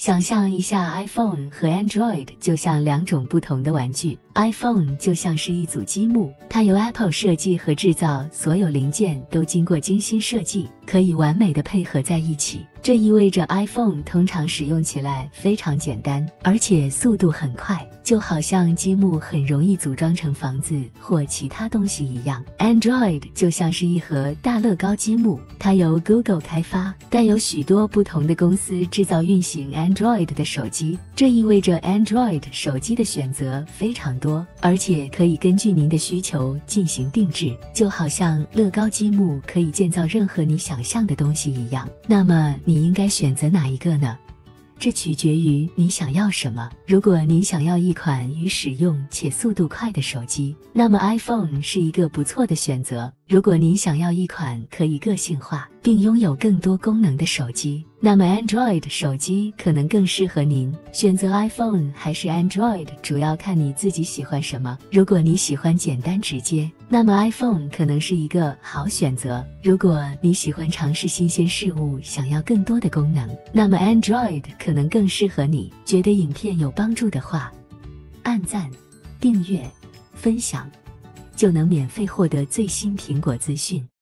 想象一下 iPhone 和 Android 就像两种不同的玩具。iPhone 就像是一组积木，它由 Apple 设计和制造，所有零件都经过精心设计，可以完美的配合在一起。这意味着 iPhone 通常使用起来非常简单，而且速度很快，就好像积木很容易组装成房子或其他东西一样。Android 就像是一盒大乐高积木，它由 Google 开发，但有许多不同的公司制造运行 Android 的手机，这意味着 Android 手机的选择非常多，而且可以根据您的需求进行定制，就好像乐高积木可以建造任何你想象的东西一样。那么你应该选择哪一个呢？这取决于你想要什么。如果您想要一款易使用且速度快的手机，那么 iPhone 是一个不错的选择。如果您想要一款可以个性化并拥有更多功能的手机，那么 Android 手机可能更适合您。选择 iPhone 还是 Android 主要看你自己喜欢什么。如果你喜欢简单直接，那么 iPhone 可能是一个好选择。如果你喜欢尝试新鲜事物，想要更多的功能，那么 Android 可能更适合你。觉得影片有帮助的话，按赞、订阅、分享，就能免费获得最新苹果资讯。